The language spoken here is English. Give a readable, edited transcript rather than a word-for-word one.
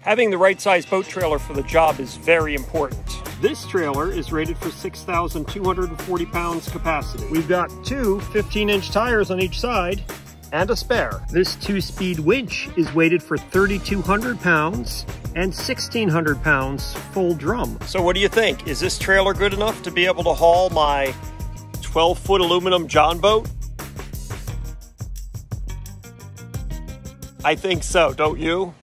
Having the right size boat trailer for the job is very important. This trailer is rated for 6,240 pounds capacity. We've got two 15-inch tires on each side and a spare. This 2-speed winch is weighted for 3,200 pounds and 1,600 pounds full drum. So what do you think? Is this trailer good enough to be able to haul my 12-foot aluminum John boat? I think so, don't you?